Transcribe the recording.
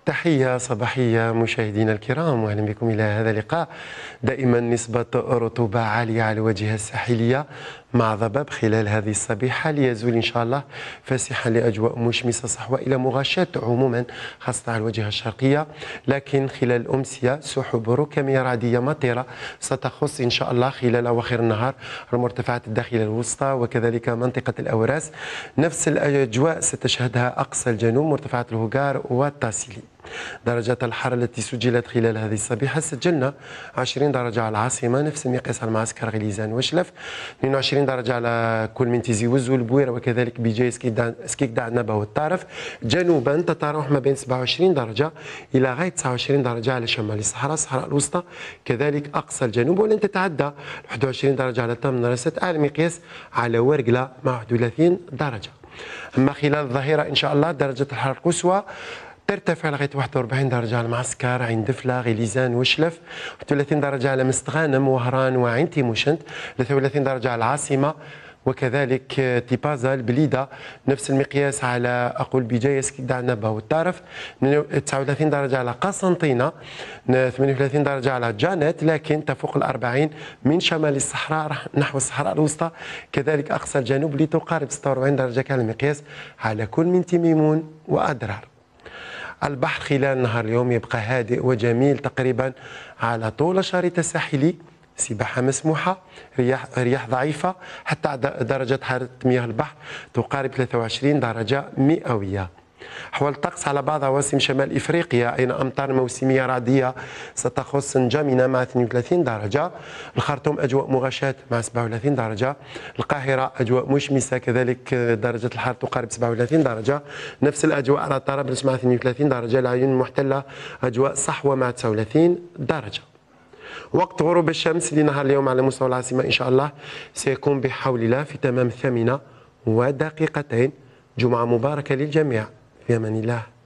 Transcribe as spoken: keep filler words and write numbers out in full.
تحية صباحية مشاهدينا الكرام، واهلا بكم الى هذا اللقاء. دائما نسبة رطوبة عالية على الواجهة الساحلية مع ضباب خلال هذه الصبيحة، ليزول ان شاء الله فاسحا لاجواء مشمسة صحوة الى مغاشاة عموما خاصة على الواجهة الشرقية. لكن خلال الامسية سحب ركامية رعدية مطيرة ستخص ان شاء الله خلال اواخر النهار المرتفعات الداخلية الوسطى وكذلك منطقة الاوراس. نفس الاجواء ستشهدها اقصى الجنوب، مرتفعات الهوغار والتاسيلي. درجات الحرارة التي سجلت خلال هذه الصبيحة: سجلنا عشرين درجة على العاصمة، نفس المقياس على المعسكر غليزان وشلف، اثنين وعشرين درجة على كل من تيزي وزو البويرة وكذلك بجاي سكيكدا النبا والطارف. جنوبا تتراوح ما بين سبعة وعشرين درجة إلى غاية تسعة وعشرين درجة على شمال الصحراء، الصحراء الوسطى كذلك أقصى الجنوب، ولن تتعدى واحد وعشرين درجة على تم رست أعلى مقياس على ورقلة مع واحد وثلاثين درجة. أما خلال الظهيرة إن شاء الله درجة الحرارة القصوى ترتفع لغايه واحد وأربعين درجه على المعسكر، عين دفله، غليزان وشلف، واحد وثلاثين درجه على مستغانم وهران وعين تيموشنت، ثلاثة وثلاثين درجه على العاصمه وكذلك تيبازا البليده، نفس المقياس على اقول بجايه سكيكدا النبا والطارف، تسعة وثلاثين درجه على قسنطينه، ثمانية وثلاثين درجه على جانت، لكن تفوق الأربعين من شمال الصحراء نحو الصحراء الوسطى كذلك اقصى الجنوب لتقارب ستة وأربعين درجه كان المقياس على كل من تميمون وادرار. البحر خلال نهار اليوم يبقى هادئ وجميل تقريبا على طول الشريط الساحلي، سباحة مسموحة، رياح رياح ضعيفة، حتى درجة حرارة مياه البحر تقارب ثلاثة وعشرين درجة مئوية. أحوال الطقس على بعض عواصم شمال إفريقيا أين أمطار موسمية رعدية ستخص نجامنا مع اثنين وثلاثين درجة، الخرطوم أجواء مغاشاة مع سبعة وثلاثين درجة، القاهرة أجواء مشمسة كذلك درجة الحرارة تقارب سبعة وثلاثين درجة، نفس الأجواء على طرابلس مع اثنين وثلاثين درجة، العيون المحتلة أجواء صحوة مع تسعة وثلاثين درجة. وقت غروب الشمس لنهار اليوم على مستوى العاصمة إن شاء الله سيكون بحول الله في تمام الثامنة ودقيقتين. جمعة مباركة للجميع، في أمان الله.